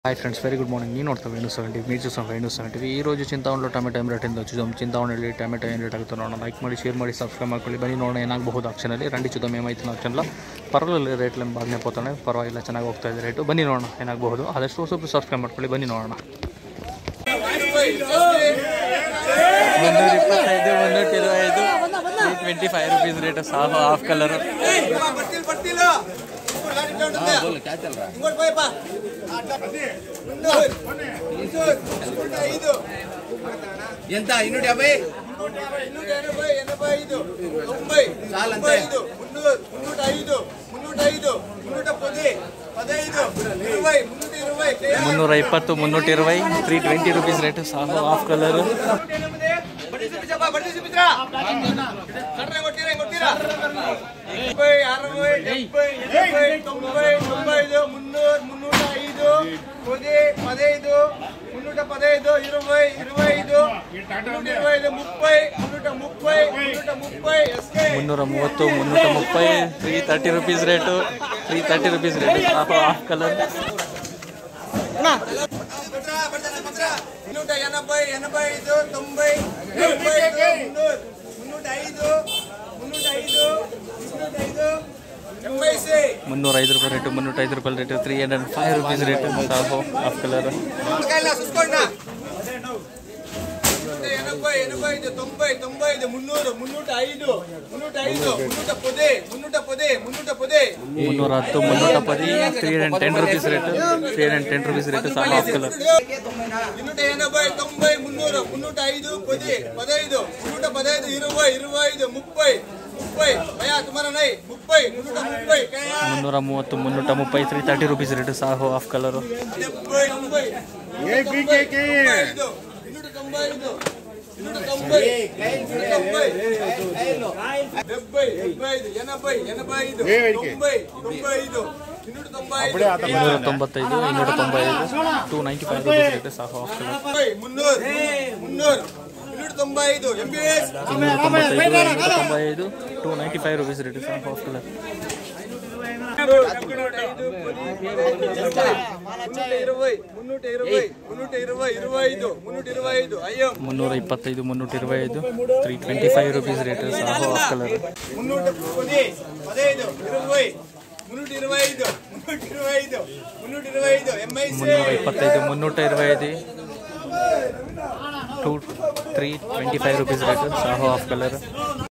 Hi friends, very good morning. నేను నోడతా వేణు70, మీరు చూస్తాం వేణು70. ಈ రోజು ಚಿಂತಾವಣలో ಟೊಮೆಟೊ ಏನು ರೇಟ್ ಎಂದು చూద్దాం. ಚಿಂತಾವಣಲ್ಲಿ ಟೊಮೆಟೊ ಏನು ರೇಟ್ ಆಗುತ್ತೆ ನೋಡೋಣ. ಲೈಕ್ ಮಾಡಿ, ಶೇರ್ ಮಾಡಿ, ಸಬ್ಸ್ಕ್ರೈಬ್ ಮಾಡ್ಕೊಳ್ಳಿ. ಬನ್ನಿ ನೋಡೋಣ ಏನಾಗಬಹುದು ಆಕ್ಷನಲ್ಲಿ. ರಂಡಿ చూద్దాం ఏమైతుంది ಆಕ್ಷನ್లో. ಪರವಾಗಿಲ್ಲ, ರೇಟ್ಲಿ ಬಾగాನೆ పోతున్నాయి, ಪರವಾಗಿಲ್ಲ, ಚೆನ್ನಾಗಿ ಹೋಗ್ತಾ ಇದೆ ರೇಟು. ಬನ್ನಿ ನೋಡೋಣ ಏನಾಗಬಹುದು. ಆದಷ್ಟು ಸ್ವಲ್ಪ ಸಬ್ಸ್ಕ್ರೈಬ್ ಮಾಡ್ಕೊಳ್ಳಿ. ಬನ್ನಿ ನೋಡೋಣ. 125, 125 रुपीज़ रेट साफ हाफ कलर. बोलो क्या चल रहा है? ఎంత 170 320 रुपीज़ रेट साफ half colour. ₹330 rupees rate, 330 rupees rate half colour. 305 रुपये रेट, 305 रुपये रेट, 305 रुपीज़ रेट साफ half colour. 310 rupees rate, 310 rupees rate साफ हाफ कलर. 330 रुपीज़ रेट साफ हाफ कलर. 295 रुपीज़ रेट साफ हाफ कलर. 295 रुपीज़ रेट साफ half colour. 325 rupees rate साफ half colour. 325 rupees rate साफ half colour.